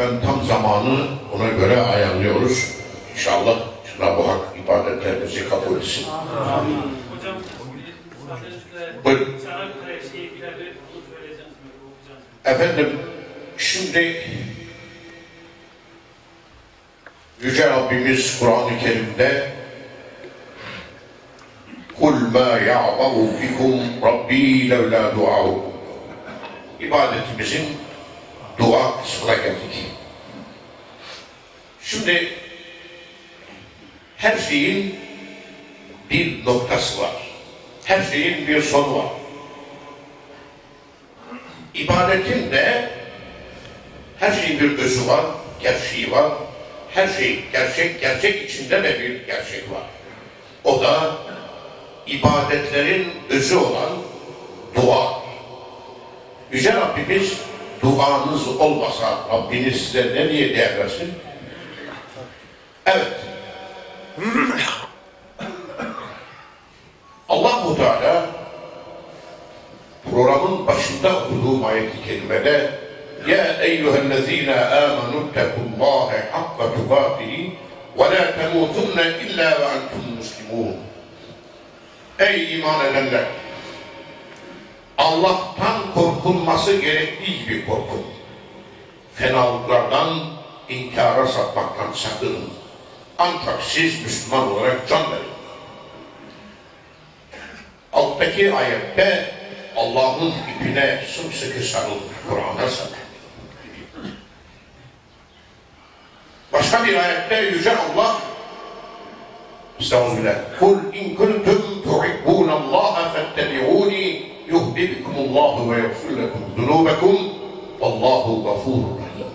Ben tam zamanı ona göre ayarlıyoruz. İnşallah Cenab-ı Hak ibadetlerimizi kabul etsin. Amin. Hocam, müsaadenizle Çanakkale şehitlerle bunu söyleyeceğim. Efendim, şimdi Yüce Rabbimiz Kur'an-ı Kerim'de قُلْ مَا يَعْبَوْ بِكُمْ رَبِّي لَوْلَا دُعَوْ İbadetimizin dua kısmına geldik. Şimdi her şeyin bir noktası var. Her şeyin bir sonu var. İbadetin de her şeyin bir özü var, gerçeği var. Her şey gerçek, gerçek içinde de bir gerçek var. O da ibadetlerin özü olan dua. Yüce Rabbimiz duanız olmasa Rabbiniz size ne diye değer versin? Evet. Allah-u Teala programın başında okuduğum ayet-i kerimede Ya eyyühellezine amenu tekullâhe hakka tukâtihi ve la temutunne illa ve entum muslimun. Ey iman edenler! Allah'tan korkulması gerektiği gibi korkun. Fenalıklardan, inkara sapmaktan sakının. Ancak siz Müslüman olarak can verin. Alttaki ayette Allah'ın ipine sımsıkı sarılın, Kur'an'a sarılın. Başka bir ayette Yüce Allah Estağfirullah. Kul in kuntum tuhibbunallaha fettebi'uni yuhbibkumullahu ve yaghfir lekum zunubakum vallahu gafurur rahim.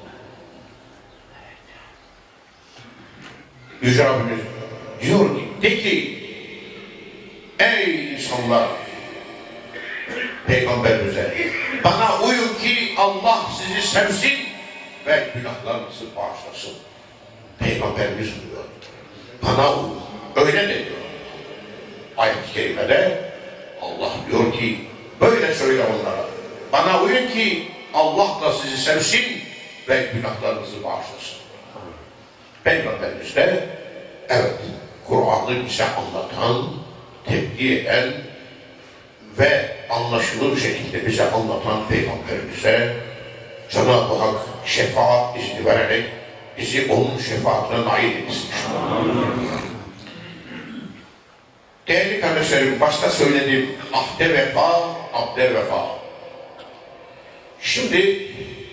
Yüce Rabbimiz diyor ki, de ki ey insanlar, Peygamberimize bana uyun ki Allah sizi sevsin ve günahlarınızı bağışlasın. Peygamberimiz diyor. Bana uyun. Öyle de diyor. Ayet-i kerimede Allah diyor ki böyle söyle onlara. Bana uyun ki Allah da sizi sevsin ve günahlarınızı bağışlasın. Peygamberimiz de evet Kur'an'ı bize anlatan, tebliğ eden ve anlaşılır şekilde bize anlatan Peygamberimize Cenab-ı Hak şefaat izni vererek bizi onun şefaatine nail etsin. Değerli kardeşlerim, başta söylediğim ahde vefa, abde vefa. Şimdi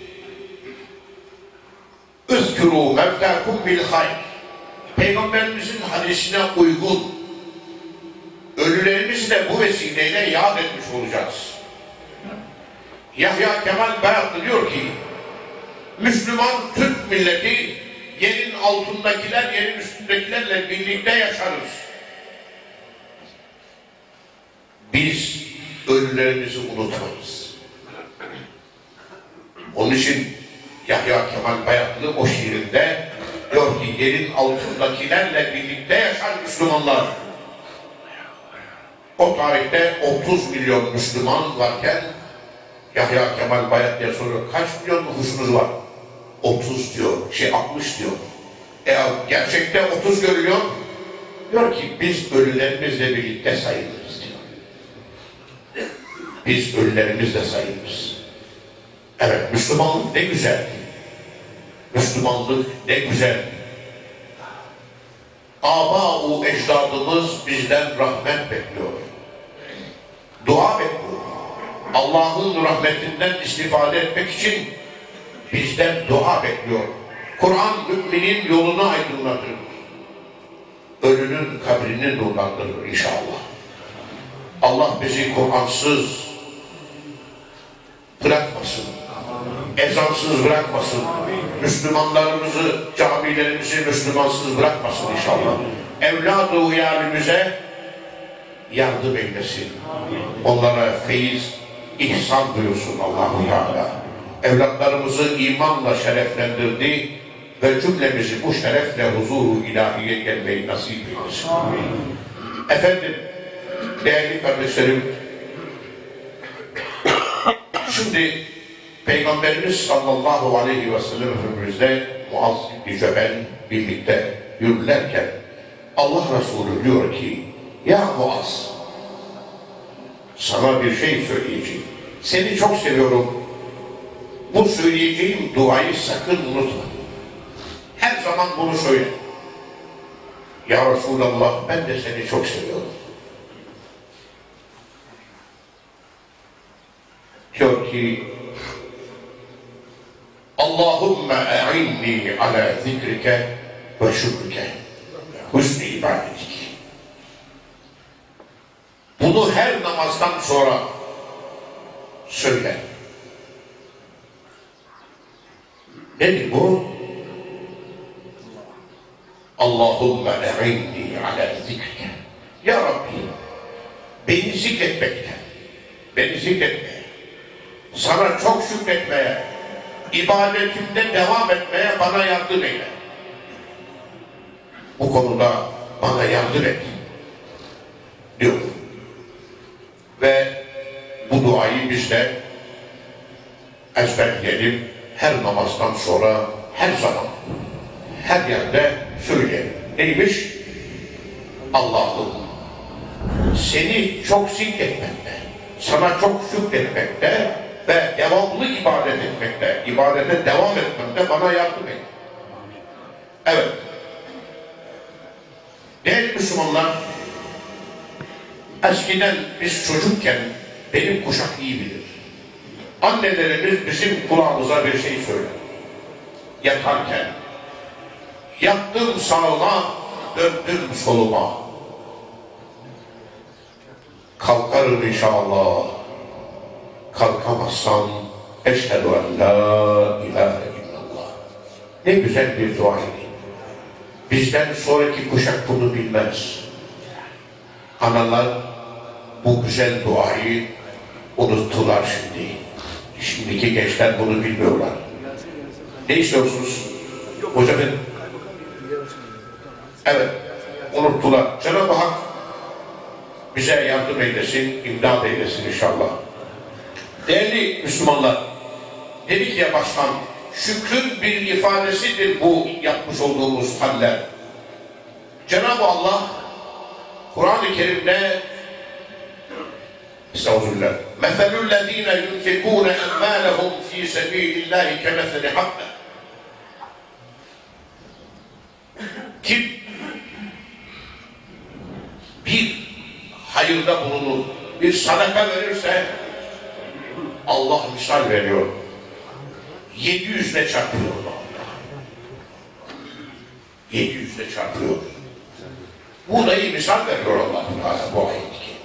اذْكُرُوا مَوْتَاكُمْ بِالْخَيْرِ Peygamberimizin hadisine uygun ölülerimizi de bu vesileyle yad etmiş olacağız. Yahya Kemal Beyatlı diyor ki Müslüman Türk milleti yerin altındakiler yerin üstündekilerle birlikte yaşarız. Biz ölülerimizi unutmayız. Onun için Yahya Kemal Beyatlı o şiirinde diyor ki yerin altındakilerle birlikte yaşar Müslümanlar. O tarihte 30 milyon Müslüman varken Yahya Kemal Beyatlı'ya soruyor kaç milyon nüfusunuz var? 30 diyor, 60 diyor. Gerçekte 30 görülüyor. Diyor ki biz ölülerimizle birlikte sayılırız diyor. Biz ölülerimizle sayılırız. Evet, Müslümanlık ne güzel. Müslümanlık ne güzel. Aba-u ecdadımız bizden rahmet bekliyor. Dua bekliyor. Allah'ın rahmetinden istifade etmek için bizden dua bekliyor. Kur'an müminin yolunu aydınlatır. Ölünün kabrini nurlandırır inşallah. Allah bizi Kur'ansız bırakmasın. Ezansız bırakmasın. Müslümanlarımızı, camilerimizi Müslümansız bırakmasın inşallah. Evladı uyarımıza yardım eylesin. Onlara feyiz, ihsan buyursun Allah-u Teala. Evlatlarımızı imanla şereflendirdi ve cümlemizi bu şerefle huzuru ilahiye gelmeyi nasip eylesin. Efendim, değerli kardeşlerim, şimdi Peygamberimiz sallallahu aleyhi ve sellem Efendimiz'le Muaz İbni Cebel birlikte yürürlerken Allah Resulü diyor ki, ya Muaz, sana bir şey söyleyeceğim. Seni çok seviyorum. Bu söyleyeceğim duayı sakın unutma. Her zaman bunu söyle. Ya Resulallah, ben de seni çok seviyorum. Diyor ki, Allahümme e'inni ala zikrike ve şükrike husn-i ibadetik. Bunu her namazdan sonra söyle. Nedir bu? Allahümme e'inni ala zikrike. Ya Rabbi, beni zikretmekten, beni zikretmeye, sana çok şükretmeye, ibadetimde devam etmeye bana yardım eyle. Bu konuda bana yardım et diyor. Ve bu duayı biz de ezberleyelim. Her namazdan sonra, her zaman, her yerde söyleyelim. Neymiş? Allah'ım, seni çok zikretmekte, sana çok şükretmekte ve devamlı ibadet etmekte, ibadete devam etmekte bana yardım et. Evet. Değerli Müslümanlar, eskiden biz çocukken benim kuşak iyi bilir. Annelerimiz bizim kulağımıza bir şey söyler. Yatarken, yattım sağıma, döndüm soluma. Kalkarım inşallah. Kalkamazsam eşhedü en la ilahe illallah. Ne güzel bir duaydı. Bizden sonraki kuşak bunu bilmez. Analar bu güzel duayı unuttular şimdi. Şimdiki gençler bunu bilmiyorlar. Ne istiyorsunuz? Hocam, evet, unuttular. Cenab-ı Hak bize yardım eylesin, imdad eylesin inşallah. Değerli Müslümanlar, dedik ya baştan, şükrün bir ifadesidir bu yapmış olduğumuz haller. Cenab-ı Allah Kur'an-ı Kerim'de Estağfirullah. Meselüllezine yunfikûne emmâlehum fî sebîlillâhi kemeseli habbe. Kim bir hayırda bulunur, bir sadaka verirse Allah misal veriyor. 700'le çarpıyor Allah. 700'le çarpıyor. Buğdayı misal veriyor Allah bu ayet-i kerimede.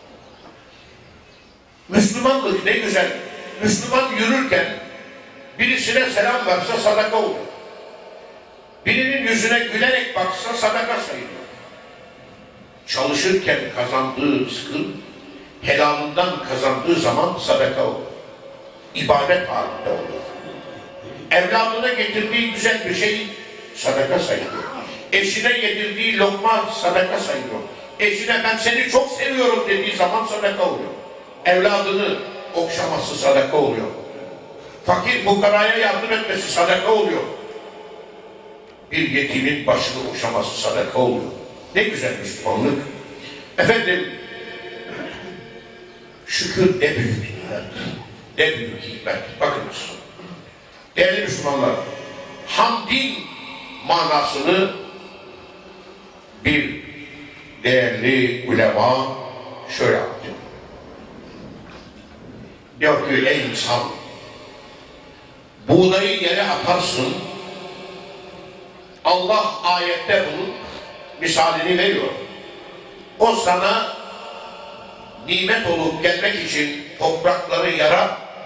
Müslümanlık ne güzel. Müslüman yürürken birisine selam verse sadaka olur. Birinin yüzüne gülerek baksa sadaka sayılır. Çalışırken kazandığı rızkın helalından kazandığı zaman sadaka olur. İbadet halinde olur. Evladına getirdiği güzel bir şey sadaka sayılır. Eşine yedirdiği lokma sadaka sayılır. Eşine ben seni çok seviyorum dediği zaman sadaka oluyor. Evladını okşaması sadaka oluyor. Fakir fukaraya yardım etmesi sadaka oluyor. Bir yetimin başını okşaması sadaka oluyor. Ne güzel Müslümanlık. Efendim, şükür ne büyük nimet, ne büyük hikmet. Bakınız, değerli Müslümanlar, hamdin manasını bir değerli ulema şöyle anlatıyor. Diyor ki, ey insan, buğdayı yere atarsın, Allah ayette bunun misalini veriyor. O sana nimet olup gelmek için toprakları yarar,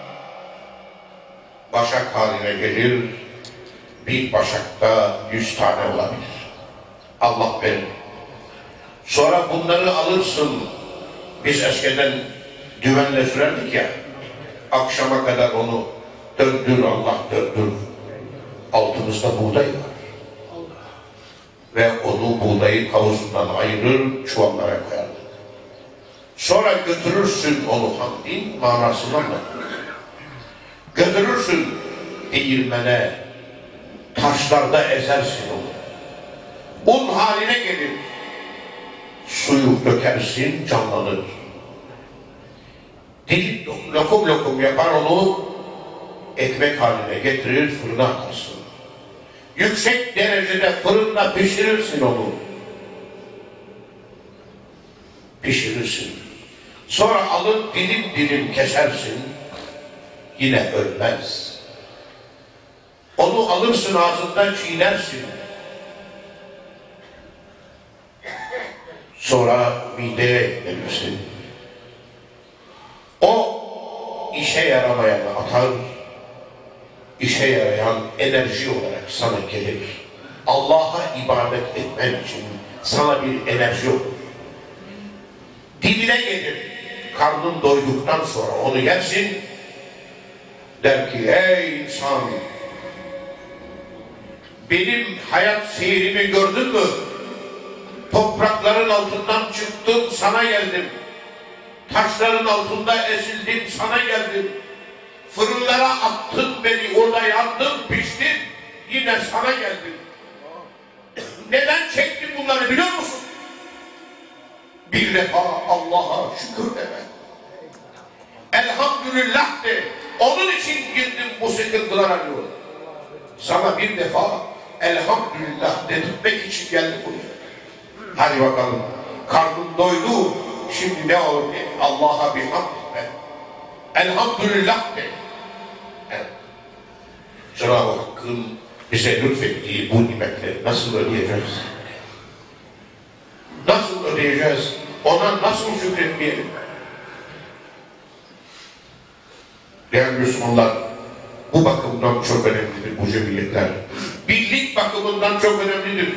başak haline gelir, bir başakta 100 tane olabilir. Allah verir. Sonra bunları alırsın, biz eskiden düvenle sürerdik ya, akşama kadar onu döndür Allah döndür. Altımızda buğday var. Ve onu buğdayı kavuzundan ayırır, çuvallara koyardık. Sonra götürürsün onu hamdin manasını anlatır. Götürürsün değirmene, taşlarda ezersin onu. Un haline gelir. Suyu dökersin, canlanır. Dilip lokum lokum yapar onu, ekmek haline getirir, fırına atarsın. Yüksek derecede fırında pişirirsin onu. Pişirirsin. Sonra alıp dilim dilim kesersin. Yine ölmez. Onu alırsın ağzından çiğnersin. Sonra mideye verirsin. O işe yaramayanı atar, işe yarayan enerji olarak sana gelir. Allah'a ibadet etmen için sana bir enerji olur. Diline gelir. Karnın doyduktan sonra onu yersin. Der ki ey insan, benim hayat seyrimi gördün mü? Toprakların altından çıktım, sana geldim. Taşların altında ezildim, sana geldim. Fırınlara attın beni, orada yandım, piştim, yine sana geldim. Neden çektim bunları biliyor musun? Bir defa Allah'a şükür deme. Elhamdülillah de. Onun için girdim bu sıkıntılara diyor. Sana bir defa elhamdülillah dedirtmek için geldim buraya. Hadi bakalım. Karnın doydu. Şimdi ne olur ki? Allah'a bir hamd et. Elhamdülillah de. Evet. Cenab-ı Hakk'ın bize lütfettiği bu nimetleri nasıl ödeyeceğiz? Nasıl ödeyeceğiz? Ona nasıl şükretmeyelim? Değerli Müslümanlar, bu bakımdan çok önemlidir bu cemiyetler. Birlik bakımından çok önemlidir.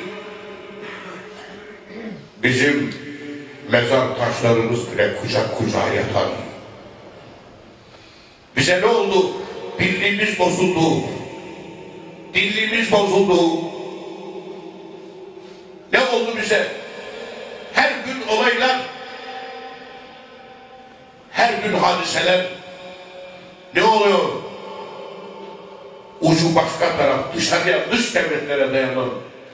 Bizim mezar taşlarımız bile kucak kucağa yatar. Bize ne oldu? Birliğimiz bozuldu. Dirliğimiz bozuldu. Ne oldu bize? Her gün olaylar, her gün hadiseler. Ne oluyor? Ucu başka taraf, dışarıya, dış devletlere dayanan,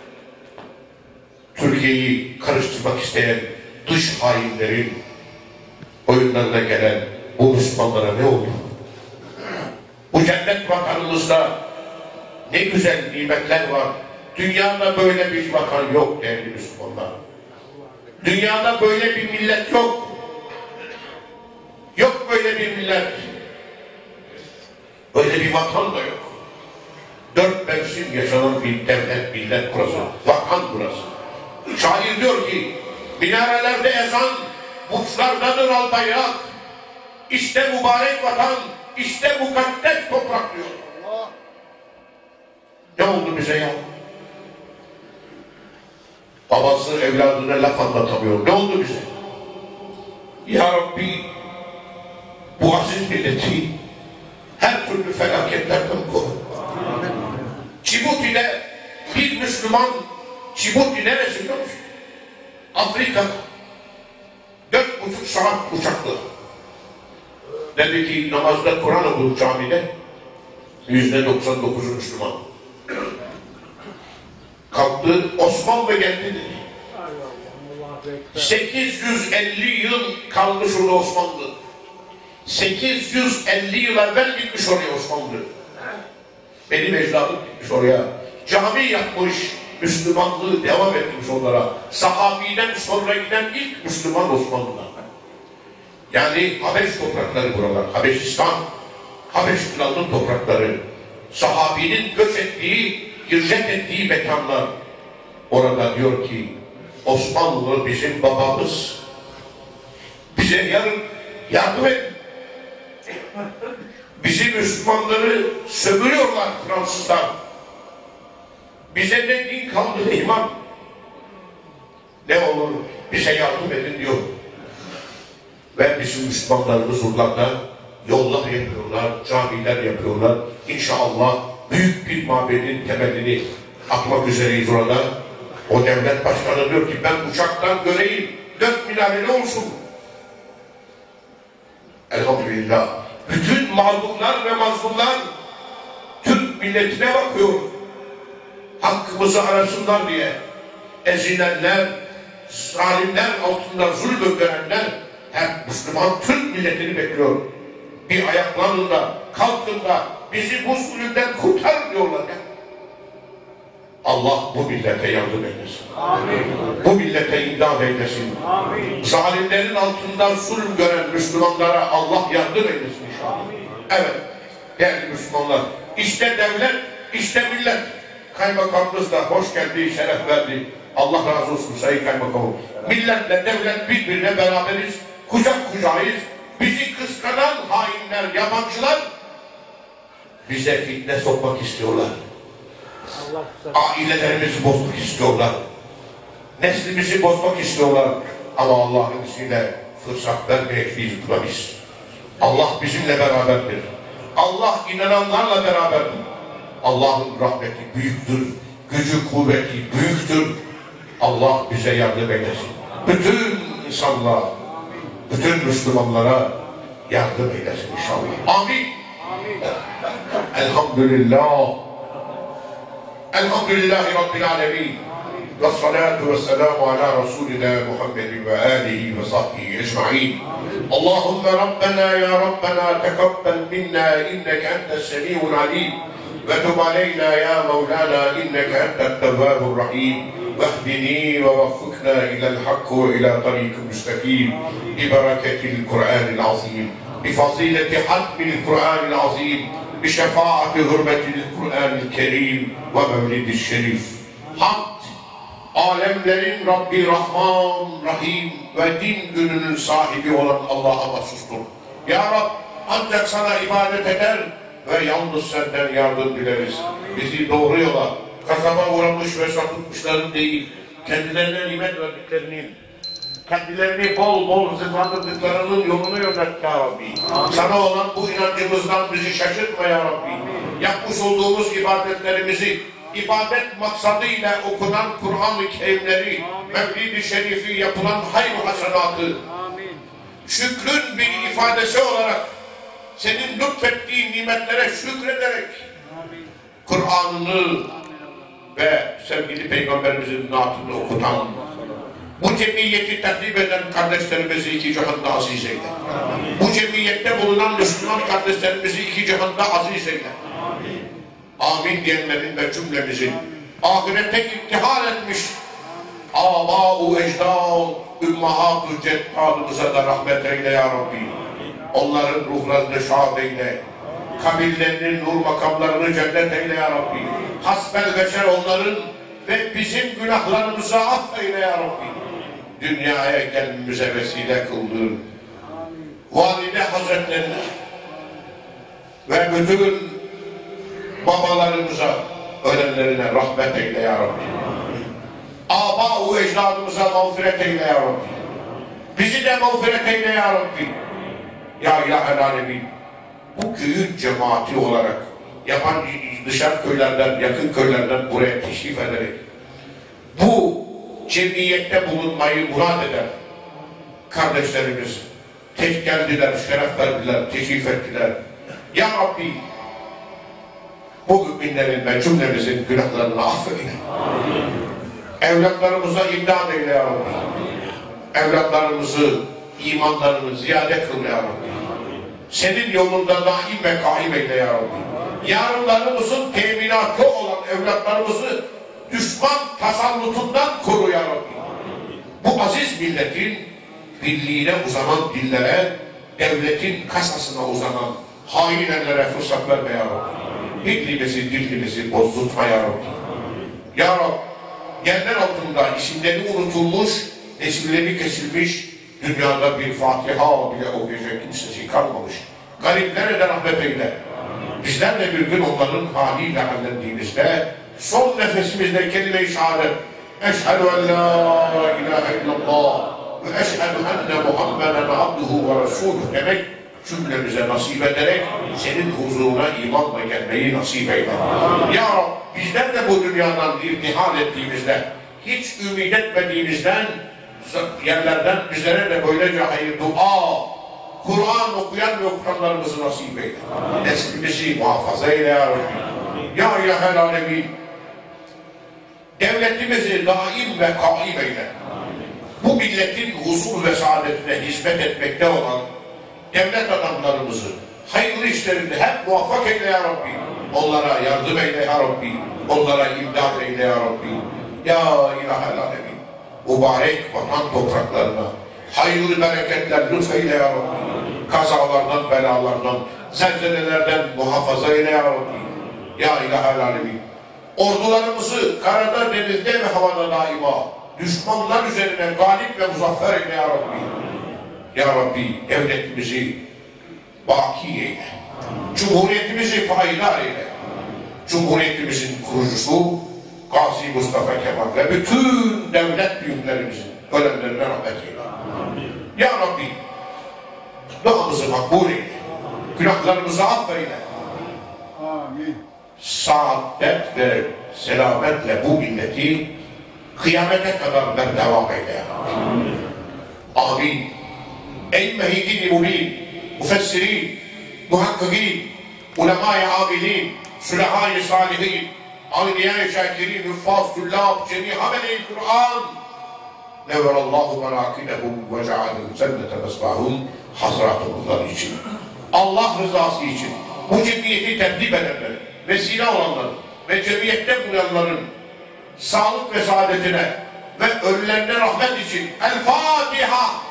Türkiye'yi karıştırmak isteyen dış hainlerin oyunlarına gelen bu Müslümanlara ne oldu? Bu cennet vatanımızda ne güzel nimetler var. Dünyada böyle bir vatan yok değerli Müslümanlar. Dünyada böyle bir millet yok. Yok böyle bir millet. Öyle bir vatan da yok. 4 mevsim yaşanan bir devlet, millet burası. Vatan burası. Şair diyor ki, minarelerde ezan, burçlardadır al bayrak. İşte mübarek vatan, işte mukaddes toprak diyor. Ne oldu bize ya? Babası evladına laf anlatamıyor. Ne oldu bize? Ya Rabbi, bu aziz milleti her türlü felaketlerden koru. Cibuti'de bir Müslüman, Cibuti neresi biliyor musun? Afrika'da 4,5 saat uçakla. Dedi ki namazda Kur'an okuduk camide. %99'u Müslüman. Kalktı, Osmanlı geldi dedi. 850 yıl kalmış orada Osmanlı. 850 yıl evvel gitmiş oraya Osmanlı. Benim ecdadım gitmiş oraya. Cami yapmış, Müslümanlığı devam etmiş onlara. Sahabiden sonra giden ilk Müslüman Osmanlılar. Yani Habeş toprakları buralar. Habeşistan, Habeş kralının toprakları. Sahabinin göç ettiği, hicret ettiği mekanlar. Orada diyor ki, Osmanlı bizim babamız. Bize yardım et. Bizi Müslümanları sömürüyorlar Fransızlar. Bize ne din kaldı ne iman. Ne olur bize yardım edin diyor. Ve bizim Müslümanlarımız oralarda yollar yapıyorlar, camiler yapıyorlar. İnşallah büyük bir mabedin temelini atmak üzereyiz orada. O devlet başkanı diyor ki ben uçaktan göreyim 4 minareli olsun. Elhamdülillah. Bütün bütün mağdurlar ve mazlumlar Türk milletine bakıyor. Hakkımızı arasınlar diye ezilenler, zalimler altında zulüm görenler hep Müslüman Türk milletini bekliyor. Bir ayaklanın da, kalkın da bizi bu zulümden kurtar diyorlar ya. Allah bu millete yardım eylesin. Amin. Bu millete imdad eylesin. Amin. Zalimlerin altında zulüm gören Müslümanlara Allah yardım eylesin inşallah. Amin. Evet, değerli Müslümanlar, işte devlet, işte millet. Kaymakamımız da hoş geldi, şeref verdi. Allah razı olsun Sayın Kaymakamım. Milletle devlet birbirine beraberiz, kucak kucağıyız. Bizi kıskanan hainler, yabancılar bize fitne sokmak istiyorlar. Ailelerimizi bozmak istiyorlar. Neslimizi bozmak istiyorlar. Ama Allah'ın izniyle fırsat vermeyeceğiz buna biz. Allah bizimle beraberdir. Allah inananlarla beraberdir. Allah'ın rahmeti büyüktür. Gücü kuvveti büyüktür. Allah bize yardım eylesin. Bütün insanlara, bütün Müslümanlara yardım eylesin inşallah. Amin. Elhamdülillah. Elhamdülillahi Rabbil alemin. Ve salatu ve selamu ala Resulina Muhammedin ve alihi ve sahbihi ecma'in. Allahümme Rabbena ya Rabbena tekabbel minna inneke entes semî'un alim. Ve tub aleyna ya Mevlana inneke entet tevvâbur rahîm. Vehdini ve vaffıkna ilel hakkı ve ila tariq-ı müstakîm. Bi bereketil Kur'anil azîm. Bi fazileti hatmil Kur'anil azîm. Bi şefaati hürmetil Kur'anil kerim ve mevlid-i şerif. Hamd, alemlerin Rabbi Rahman, Rahim ve din gününün sahibi olan Allah'a mahsustur. Ya Rab, ancak sana ibadet eder ve yalnız senden yardım dileriz. Bizi doğru yola, kasaba uğramış ve sapıtmışların değil, kendilerine nimet verdiklerinin, kendilerini bol bol rızıklandırdıklarının yolunu yönet ya Rabbi. Sana olan bu inancımızdan bizi şaşırtma ya Rabbi. Yapmış olduğumuz ibadetlerimizi, ibadet maksadıyla okunan Kur'an-ı Kerimleri, Mevlid-i Şerifi yapılan hayr-ı hasenatı, şükrün bir ifadesi olarak senin lütfettiğin nimetlere şükrederek Kur'an'ını ve sevgili Peygamberimizin naatını okutan, bu cemiyeti tertip eden kardeşlerimizi iki cihanda aziz eyle. Bu cemiyette bulunan Müslüman kardeşlerimizi iki cihanda aziz eyle. Amin diyenlerin ve cümlemizin ahirete iftihar etmiş âbâ-u ecdâd, ümmahât-ı ceddâdımıza da rahmet eyle ya Rabbi. Onların ruhlarını şad eyle. Kabillerinin nur makamlarını cennet eyle ya Rabbi. Hasbel beşer onların ve bizim günahlarımızı affeyle ya Rabbi. Dünyaya gelmemize vesile kıldığın valide hazretlerine ve bütün babalarımıza, ölenlerine rahmet eyle ya Rabbi. Âbâ-u ecdadımıza mağfiret eyle ya Rabbi. Bizi de mağfiret eyle ya Rabbi. Ya İlâhel âlemin, bu köyün cemaati olarak yabancı dışarı köylerden, yakın köylerden buraya teşrif ederek bu cemiyette bulunmayı murad eden kardeşlerimiz tek geldiler, şeref verdiler, teşrif ettiler. Ya Rabbi, bu müminlerin ve cümlemizin günahlarını affeyle. Evlatlarımıza imdad eyle ya Rabbi. Evlatlarımızı, imanlarını ziyade kıl ya Rabbi. Senin yolunda daim ve kaim eyle ya Rabbi. Yarınlarımızın teminatı olan evlatlarımızı düşman tasallutundan koru ya Rabbi. Bu aziz milletin birliğine uzanan dillere, devletin kasasına uzanan hain ellere fırsat verme ya Rabbi. Birliğimizi, dilimizi bozdurtma ya Rabbi. Ya Rabbi, yerler altında isimleri unutulmuş, nesilleri kesilmiş, dünyada bir Fatiha bile okuyacak kimsesi kalmamış. Gariplere de rahmet eyle. Bizler de bir gün onların haliyle hallendiğimizde, son nefesimizde kelime-i şehadet, eşhedü en la ilahe illallah ve eşhedü enne Muhammeden abduhu ve resuluh demek, cümlemize nasip ederek senin huzuruna imanla gelmeyi nasip eyle. Ya Rabbi, bizler de bu dünyadan irtihal ettiğimizde, hiç ümit etmediğimizden yerlerden bizlere de böylece hayır dua, Kur'an okuyan ve okutanlarımızı nasip eyle. Neslimizi muhafaza eyle ya Rabbi. Ya İlahel Alemin. Devletimizi daim ve kaim eyle. Bu milletin huzur ve saadetine hizmet etmekte olan devlet adamlarımızı hayırlı işlerinde hep muvaffak eyle ya Rabbi. Onlara yardım eyle ya Rabbi. Onlara imdad eyle ya Rabbi. Ya İlahel Alemin. Mübarek vatan topraklarına hayırlı bereketler lütfeyle ya Rabbi. Kazalardan, belalardan, zelzelelerden muhafaza eyle ya Rabbi. Ya İlahel Alemin. Ordularımızı karada, denizde ve havada daima düşmanlar üzerine galip ve muzaffer eyle ya Rabbi. Ya Rabbi devletimizi baki eyle. Cumhuriyetimizi payidar eyle. Cumhuriyetimizin kurucusu Gazi Mustafa Kemal ve bütün devlet büyüklerimizin ölenlerine rahmet eyle. Ya Rabbi duamızı makbul eyle. Günahlarımızı affeyle. Amin. Saadet ve selametle bu milleti kıyamete kadar devam eyle. Amin. Ey mehidin-i mubin, müfessirin, muhakkikin, ulema-i âbilin, sülehâ-i sâlihin, avliya-i şakirin, hüffâz, tüllâb, cemî hamele-i Kur'an, nevverallâhu menâkidehum ve cealehum cennete mesbâhum hazratımızlar için. Allah rızası için bu cemiyeti tertip edenlerin, vesile olanların ve cemiyette bulunanların sağlık ve saadetine ve ölülerine rahmet için El Fatiha.